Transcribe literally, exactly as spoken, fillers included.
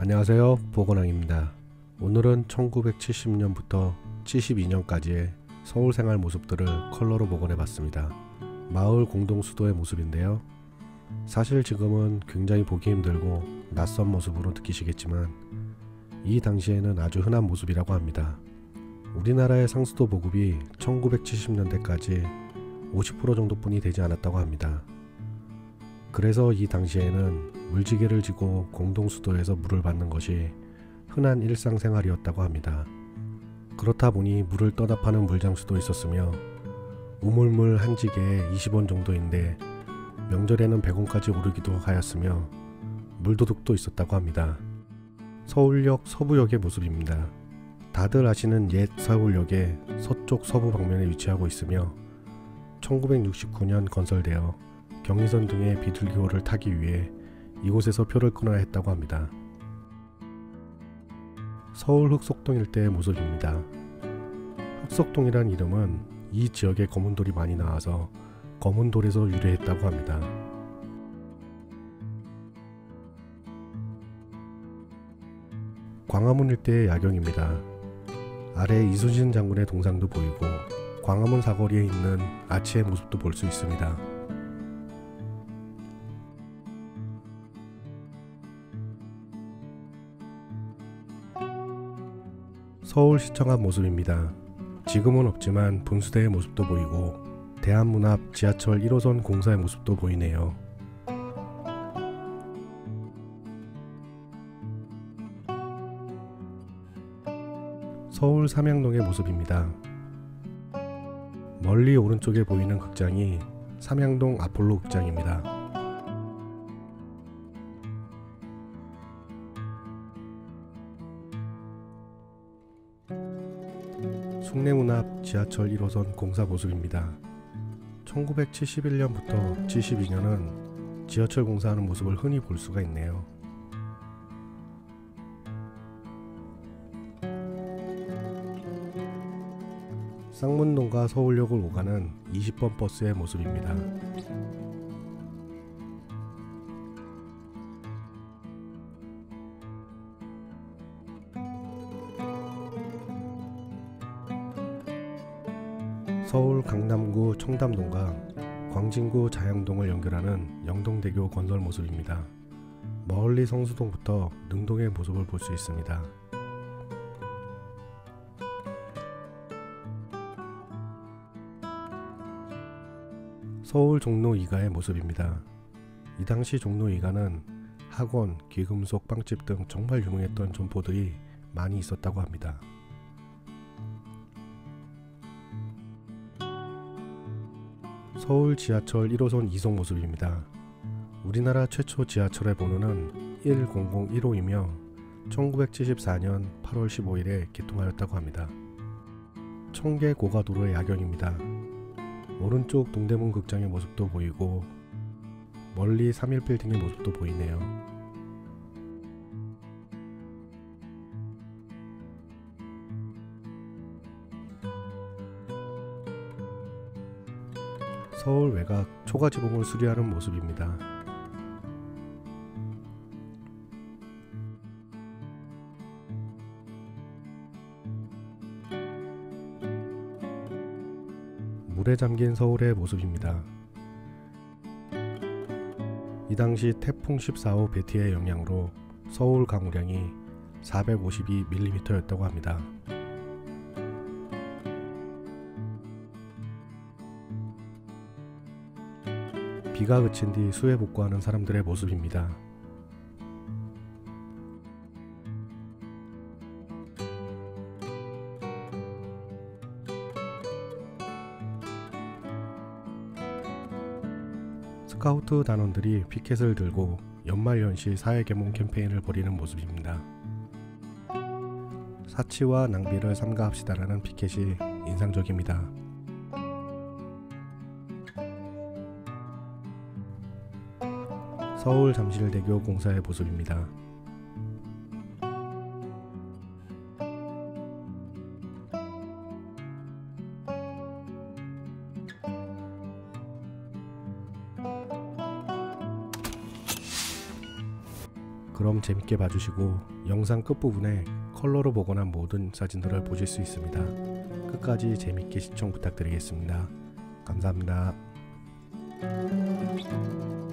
안녕하세요, 보건왕입니다. 오늘은 천구백칠십 년부터 칠십이 년까지의 서울 생활 모습들을 컬러로 복원해봤습니다. 마을 공동수도의 모습인데요. 사실 지금은 굉장히 보기 힘들고 낯선 모습으로 느끼시겠지만 이 당시에는 아주 흔한 모습이라고 합니다. 우리나라의 상수도 보급이 천구백칠십 년대까지 오십 퍼센트 정도뿐이 되지 않았다고 합니다. 그래서 이 당시에는 물지개를 지고 공동수도에서 물을 받는 것이 흔한 일상생활이었다고 합니다. 그렇다 보니 물을 떠다 파는 물장수도 있었으며 우물물 한 지게에 이십 원 정도인데 명절에는 백 원까지 오르기도 하였으며 물도둑도 있었다고 합니다. 서울역 서부역의 모습입니다. 다들 아시는 옛 서울역의 서쪽 서부 방면에 위치하고 있으며 천구백육십구 년 건설되어 경의선 등의 비둘기호를 타기 위해 이곳에서 표를 끊어야 했다고 합니다. 서울 흑석동 일대의 모습입니다. 흑석동이란 이름은 이 지역에 검은돌이 많이 나와서 검은돌에서 유래했다고 합니다. 광화문 일대의 야경입니다. 아래 이순신 장군의 동상도 보이고 광화문 사거리에 있는 아치의 모습도 볼 수 있습니다. 서울시청 앞 모습입니다. 지금은 없지만 분수대의 모습도 보이고 대한문 앞 지하철 일 호선 공사의 모습도 보이네요. 서울 삼양동의 모습입니다. 멀리 오른쪽에 보이는 극장이 삼양동 아폴로 극장입니다. 숭례문 앞 지하철 일 호선 공사 모습입니다. 천구백칠십일 년부터 칠십이 년은 지하철 공사하는 모습을 흔히 볼 수가 있네요. 쌍문동과 서울역을 오가는 이십 번 버스의 모습입니다. 서울 강남구 청담동과 광진구 자양동을 연결하는 영동대교 건설 모습입니다. 멀리 성수동부터 능동의 모습을 볼 수 있습니다. 서울 종로 이 가의 모습입니다. 이 당시 종로 이 가는 학원, 귀금속, 빵집 등 정말 유명했던 점포들이 많이 있었다고 합니다. 서울 지하철 일 호선 이 속 모습입니다. 우리나라 최초 지하철의 번호는 천일 호이며 천구백칠십사 년 팔월 십오일에 개통하였다고 합니다. 청계 고가도로의 야경입니다. 오른쪽 동대문 극장의 모습도 보이고 멀리 삼일 빌딩의 모습도 보이네요. 서울 외곽 초가지봉을 수리하는 모습입니다. 물에 잠긴 서울의 모습입니다. 이 당시 태풍 십사 호 베티의 영향으로 서울 강우량이 사백오십이 밀리미터였다고 합니다. 비가 그친 뒤 수해 복구하는 사람들의 모습입니다. 스카우트 단원들이 피켓을 들고 연말연시 사회개몽 캠페인을 벌이는 모습입니다. 사치와 낭비를 삼가합시다라는 피켓이 인상적입니다. 서울 잠실대교 공사의 모습입니다. 그럼 재밌게 봐주시고 영상 끝부분에 컬러로 복원한 모든 사진들을 보실 수 있습니다. 끝까지 재밌게 시청 부탁드리겠습니다. 감사합니다.